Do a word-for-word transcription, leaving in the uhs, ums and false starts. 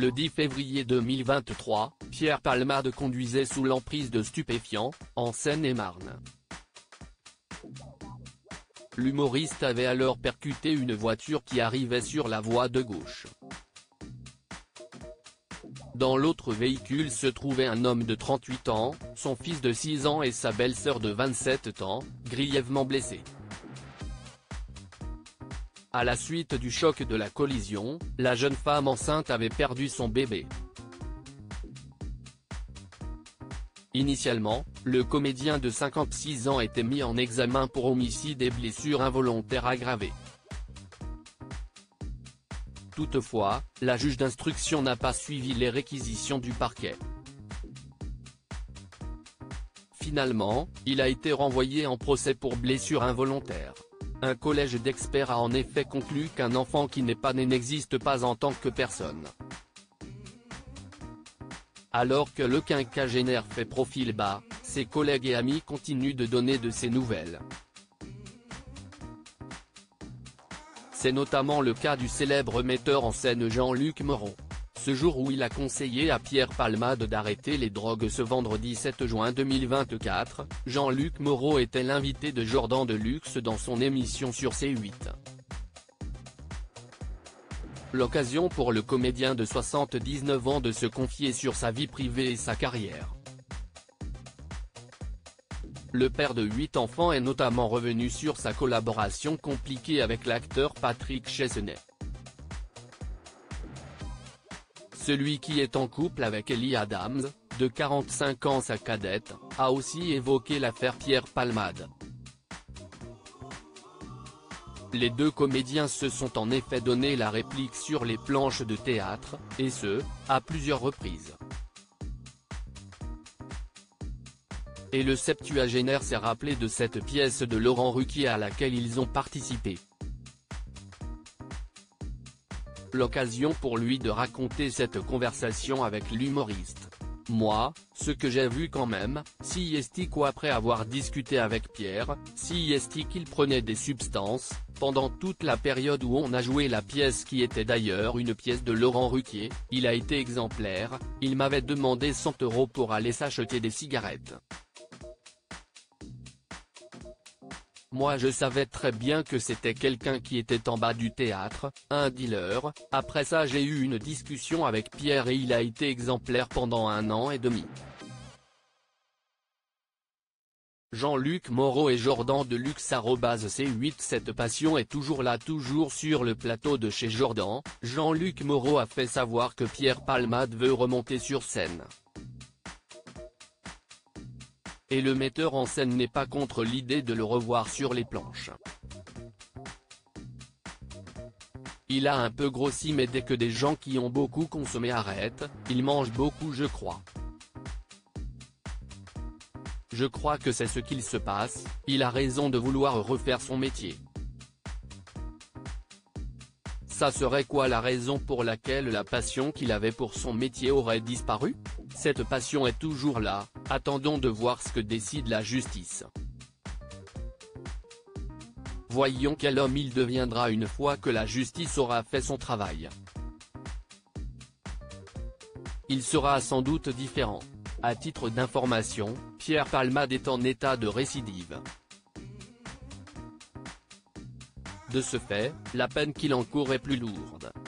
Le dix février deux mille vingt-trois, Pierre Palmade conduisait sous l'emprise de stupéfiants, en Seine-et-Marne. L'humoriste avait alors percuté une voiture qui arrivait sur la voie de gauche. Dans l'autre véhicule se trouvait un homme de trente-huit ans, son fils de six ans et sa belle-sœur de vingt-sept ans, grièvement blessés. À la suite du choc de la collision, la jeune femme enceinte avait perdu son bébé. Initialement, le comédien de cinquante-six ans était mis en examen pour homicide et blessures involontaires aggravées. Toutefois, la juge d'instruction n'a pas suivi les réquisitions du parquet. Finalement, il a été renvoyé en procès pour blessures involontaires. Un collège d'experts a en effet conclu qu'un enfant qui n'est pas né n'existe pas en tant que personne. Alors que le quinquagénaire fait profil bas, ses collègues et amis continuent de donner de ses nouvelles. C'est notamment le cas du célèbre metteur en scène Jean-Luc Moreau. Ce jour où il a conseillé à Pierre Palmade d'arrêter les drogues ce vendredi sept juin deux mille vingt-quatre, Jean-Luc Moreau était l'invité de Jordan Deluxe dans son émission sur C huit. L'occasion pour le comédien de soixante-dix-neuf ans de se confier sur sa vie privée et sa carrière. Le père de huit enfants est notamment revenu sur sa collaboration compliquée avec l'acteur Patrick Chesney. Celui qui est en couple avec Ellie Adams, de quarante-cinq ans sa cadette, a aussi évoqué l'affaire Pierre Palmade. Les deux comédiens se sont en effet donné la réplique sur les planches de théâtre, et ce, à plusieurs reprises. Et le septuagénaire s'est rappelé de cette pièce de Laurent Ruquier à laquelle ils ont participé. L'occasion pour lui de raconter cette conversation avec l'humoriste. Moi, ce que j'ai vu quand même, si est qu'après avoir discuté avec Pierre, si est qu'il prenait des substances, pendant toute la période où on a joué la pièce qui était d'ailleurs une pièce de Laurent Ruquier, il a été exemplaire, il m'avait demandé cent euros pour aller s'acheter des cigarettes. Moi je savais très bien que c'était quelqu'un qui était en bas du théâtre, un dealer. Après ça j'ai eu une discussion avec Pierre et il a été exemplaire pendant un an et demi. Jean-Luc Moreau et Jordan Deluxe arobase C huit. Cette passion est toujours là, toujours sur le plateau de chez Jordan. Jean-Luc Moreau a fait savoir que Pierre Palmade veut remonter sur scène. Et le metteur en scène n'est pas contre l'idée de le revoir sur les planches. Il a un peu grossi mais dès que des gens qui ont beaucoup consommé arrêtent, il mange beaucoup je crois. Je crois que c'est ce qu'il se passe, il a raison de vouloir refaire son métier. Ça serait quoi la raison pour laquelle la passion qu'il avait pour son métier aurait disparu? Cette passion est toujours là, attendons de voir ce que décide la justice. Voyons quel homme il deviendra une fois que la justice aura fait son travail. Il sera sans doute différent. À titre d'information, Pierre Palmade est en état de récidive. De ce fait, la peine qu'il encourt est plus lourde.